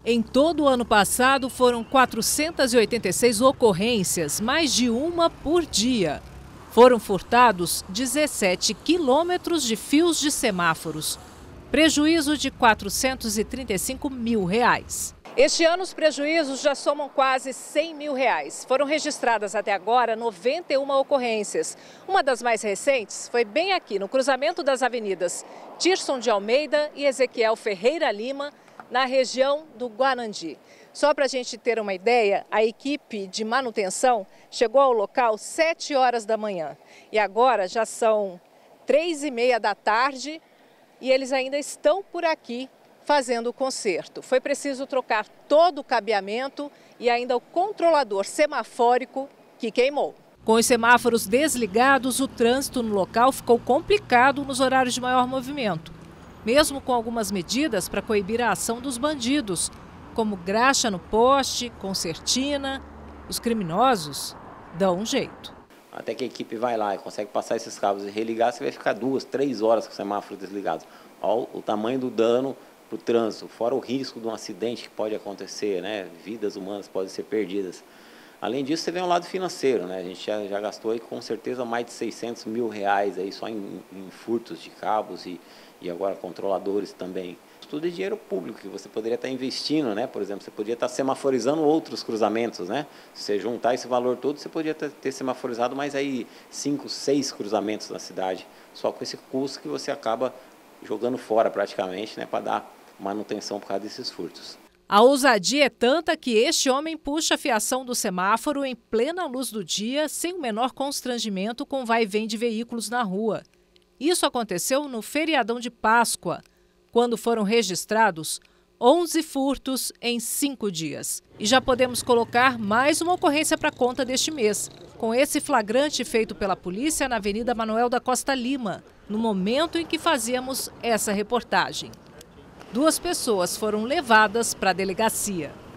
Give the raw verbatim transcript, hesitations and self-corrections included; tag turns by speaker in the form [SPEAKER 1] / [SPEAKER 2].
[SPEAKER 1] Em todo o ano passado, foram quatrocentas e oitenta e seis ocorrências, mais de uma por dia. Foram furtados dezessete quilômetros de fios de semáforos. Prejuízo de quatrocentos e trinta e cinco mil reais. Este ano, os prejuízos já somam quase cem mil reais. Foram registradas até agora noventa e uma ocorrências. Uma das mais recentes foi bem aqui, no cruzamento das avenidas Tirson de Almeida e Ezequiel Ferreira Lima, na região do Guarandi. Só para a gente ter uma ideia, a equipe de manutenção chegou ao local sete horas da manhã. E agora já são três e meia da tarde e eles ainda estão por aqui fazendo o conserto. Foi preciso trocar todo o cabeamento e ainda o controlador semafórico que queimou. Com os semáforos desligados, o trânsito no local ficou complicado nos horários de maior movimento. Mesmo com algumas medidas para coibir a ação dos bandidos, como graxa no poste, concertina, os criminosos dão um jeito.
[SPEAKER 2] Até que a equipe vai lá e consegue passar esses cabos e religar, você vai ficar duas, três horas com o semáforo desligado. Olha o tamanho do dano para o trânsito, fora o risco de um acidente que pode acontecer, né? Vidas humanas podem ser perdidas. Além disso, você vê um lado financeiro, né? A gente já, já gastou aí, com certeza mais de seiscentos mil reais aí só em, em furtos de cabos e, e agora controladores também. Tudo é dinheiro público que você poderia estar investindo, né? Por exemplo, você poderia estar semaforizando outros cruzamentos, né? Se você juntar esse valor todo, você poderia ter, ter semaforizado mais aí cinco, seis cruzamentos na cidade, só com esse custo que você acaba jogando fora praticamente, né? Para dar manutenção por causa desses furtos.
[SPEAKER 1] A ousadia é tanta que este homem puxa a fiação do semáforo em plena luz do dia, sem o menor constrangimento com vai e vem de veículos na rua. Isso aconteceu no feriadão de Páscoa, quando foram registrados onze furtos em cinco dias. E já podemos colocar mais uma ocorrência para conta deste mês, com esse flagrante feito pela polícia na Avenida Manuel da Costa Lima, no momento em que fazíamos essa reportagem. Duas pessoas foram levadas para a delegacia.